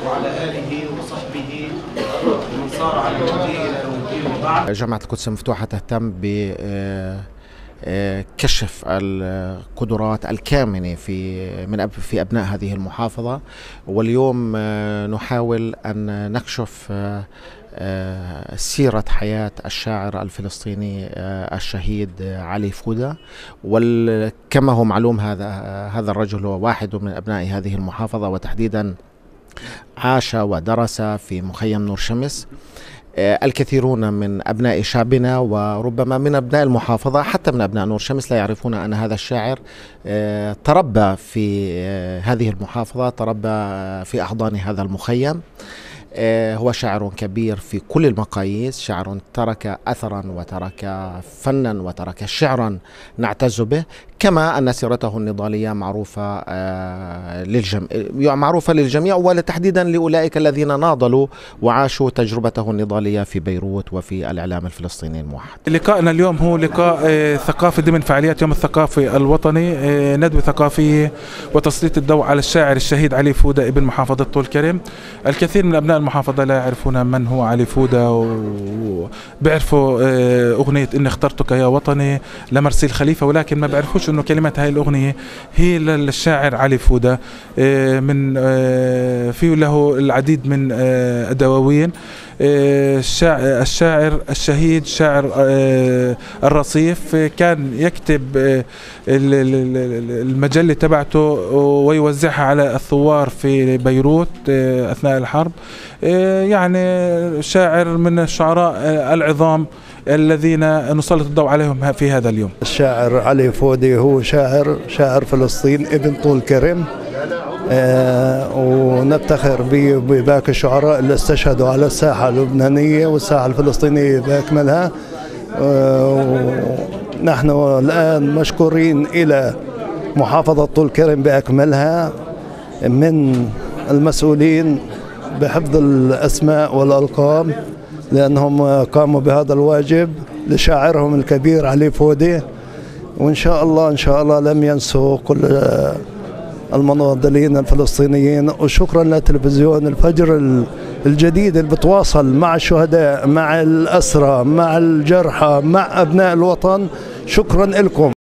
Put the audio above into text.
وعلى آله وصحبه ومن صار على الهدي إلى يوم الدين وبعد. جامعة القدس المفتوحة تهتم ب كشف القدرات الكامنة في أبناء هذه المحافظة، واليوم نحاول أن نكشف سيرة حياة الشاعر الفلسطيني الشهيد علي فودة. وكما هو معلوم هذا الرجل هو واحد من أبناء هذه المحافظة، وتحديدا عاش ودرس في مخيم نور شمس. الكثيرون من أبناء شعبنا وربما من أبناء المحافظة حتى من أبناء نور شمس لا يعرفون أن هذا الشاعر تربى في هذه المحافظة، تربى في أحضان هذا المخيم. هو شاعر كبير في كل المقاييس، شاعر ترك أثرا وترك فنا وترك شعرا نعتز به، كما أن سيرته النضالية معروفة للجميع وتحديدا لأولئك الذين ناضلوا وعاشوا تجربته النضالية في بيروت وفي الإعلام الفلسطيني الموحد. لقاءنا اليوم هو لقاء ثقافي ضمن فعاليات يوم الثقافي الوطني، ندوة ثقافية وتسليط الضوء على الشاعر الشهيد علي فودة ابن محافظة طول كرم. الكثير من أبناء المحافظة لا يعرفون من هو علي فودة، وبيعرفوا أغنية إني اخترتك يا وطني لمرسيل خليفة، ولكن ما بيعرفوش إنه كلمات هاي الأغنية هي للشاعر علي فودة. من فيه له العديد من الدواوين. الشاعر الشهيد شاعر الرصيف، كان يكتب المجلة تبعته ويوزعها على الثوار في بيروت أثناء الحرب. يعني شاعر من الشعراء العظام الذين نسلط الضوء عليهم في هذا اليوم. الشاعر علي فودة هو شاعر فلسطين ابن طول كرم، ونفتخر بباقي الشعراء اللي استشهدوا على الساحة اللبنانية والساحة الفلسطينية بأكملها. نحن الآن مشكورين إلى محافظة طول كرم بأكملها من المسؤولين بحفظ الأسماء والألقاب، لأنهم قاموا بهذا الواجب لشاعرهم الكبير علي فودة. وإن شاء الله لم ينسوا كل المناضلين الفلسطينيين. وشكرا لتلفزيون الفجر الجديد اللي بتواصل مع الشهداء، مع الأسرى، مع الجرحى، مع أبناء الوطن. شكرا لكم.